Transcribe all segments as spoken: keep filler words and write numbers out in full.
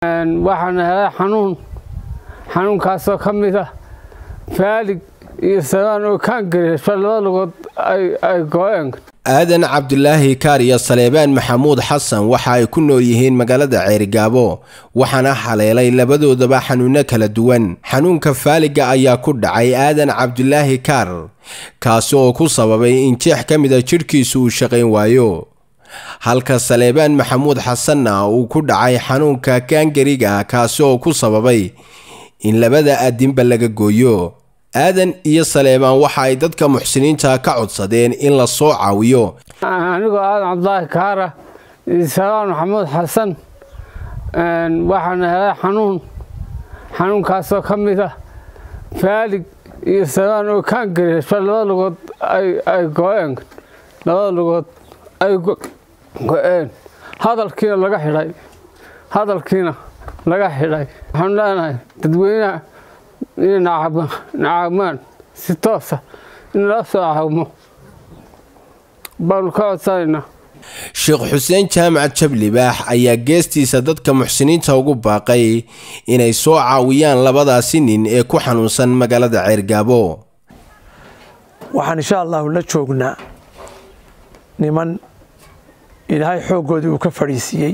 waxaan helay xanuun xanuunkaasoo ka mid ah faalig iyo sabaan oo kaan gareesho laba lugood ay gooyeen. aadan cabdulaahi kaar iyo saleebaan maxamuud xasan waxa ay ku nool yihiin magaalada ceerigaabo waxaana haleelay labadoodaba xanuuno kala duwan. xanuunka faaliga ayaa ku dhacay aadan cabdulaahi kaar kaas oo ku sababay in jeex ka mid ah jirkiisu uu shaqayn waayo, halka saleebaan maxamuud xasanna uu ku dhacay xanuunka kaangariga kaas oo ku sababay in labada aadinba laga gooyo. aadan iyo saleebaan waxa ay dadka muxsiniinta ka codsadeen in la soo caawiyo. anigoo aadan cabdulaahi kaara iyo saleebaan maxamuud xasan waxaan helay xanuun xanuunkaasoo ka mid ah faalig iyo sabaan oo kaan gareesho laba lugood ay gooyeen labada lugood ay go'een hadalkiina laga xidhay hadalkiina laga xidhay. waxaan leenahay dadweynaha inay nacaamaan si toosa in la soo caawimo baanu ka codsanaynaa. sheekh xuseen jaamac jablibaax ayaa geestiisa dadka muxsiniinta ugu baaqay inay soo caawiyaan labadaasi nin ee ku xanuunsan magaalada ceerigaabo. waxaan insha allahu la joognaa niman ilaahay xooggoodii uu ka fadhiisiiyey.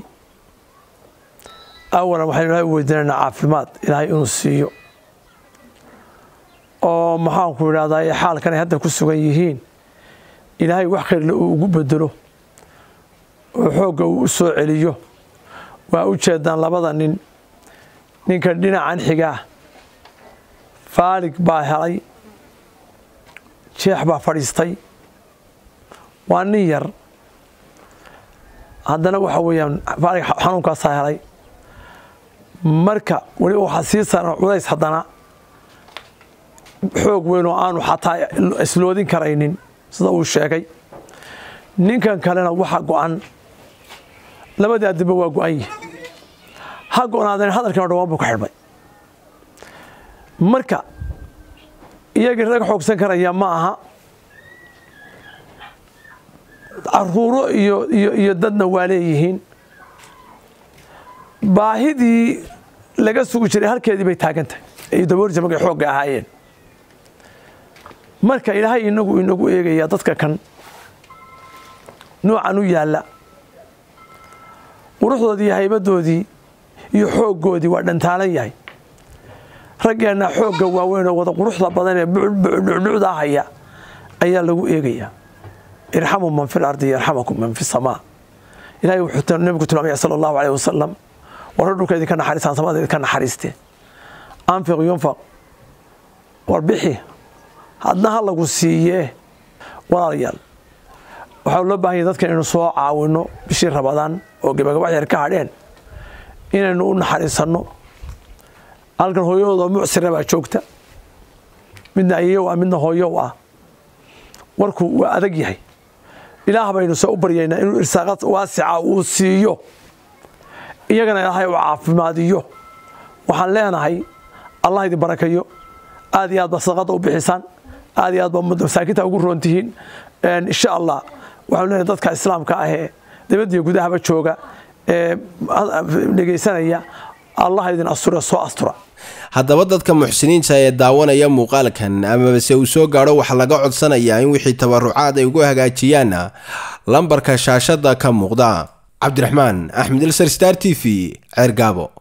awalan waxaynu ilaahay u weydiinaynaa caafimaad ilaahay inuu siiyo oo maxaanku idhahdaa xaalkan ay hadda ku sugan yihiin ilaahay wax khayrle uu ugu bedelo oo xoogga uu u soo celiyo. waa u jeedaan labada nin ninkan dhinacan xigaa faalig baa helay jeex baa fadhiistay waa nin yar haddana waxa weeyaan faalig xanuunkaasaa helay marka weli waxaa sii saaran culays haddana xoog weyn oo aanu xataa isloodin karaynin sida uu sheegay. ninkan kalena waxa go'an labadii aadinba waa go'an yihiin ha go'naadeen hadalkiina dhawaan buu ka xidhmay. marka iyagii rag xoogsan karaya ma aha caruuro iyo iyo dadna waa leeyihiin. baahidii laga sugi jiray halkeedii bay taagan tahay ay daboorja magay xoogga ahaayeen. marka ilaahay inagu inagu eegaya dadka kan noocan u yaala quruxdoodii iyo haybadoodii iyo xooggoodii waa dhantaalan yahay. raggeena xoogga waaweyn oo wada quruxda badan ee bucbucda haya ayaa lagu eegaya. irhamu man fil ardi yarhamukum man fis samaa. ilaahay wuxuu nabigu tilmaamay sallallahu alayhi wasallam waradulka idinka naxariistaan samada idinka naxariiste anfiq yunfaq warbixi hadna lagu siiyee. walaalayaal waxaa loo baahan yahay dadka inaynu soo caawino bishii Ramadaan oo gabagaba yar ka hadheen inaynu u naxariisano. halkan hooyadooda mucsira baa joogta midna ayayo waa midna hooyo ah warku waa adag yahay. ilaah baynu soo baryaynaa inuu irsaaqad waasica uu siiyo iyagana ilaahay u caafimaadiyo. waxaan leenahay allah idin barakayo aad iyo aad basaqada u bixisaan aad iyo aad ba masaakiinta ugu roontihiin. insha allah waxaan leenahay dadka islaamka ah ee dibadda iyo gudahaba jooga ee dhageysanaya allah idin astura soo astura. haddaba dadka muxsiniinta ee daawanaya muuqaalkan ama se uu soo gaaro waxa laga codsanayaa in wixii tabarucaad ay ugu hagaajiyaan lambarka shaashada ka muuqda. cabdiraxmaan axmed ilsar star t v ceerigaabo.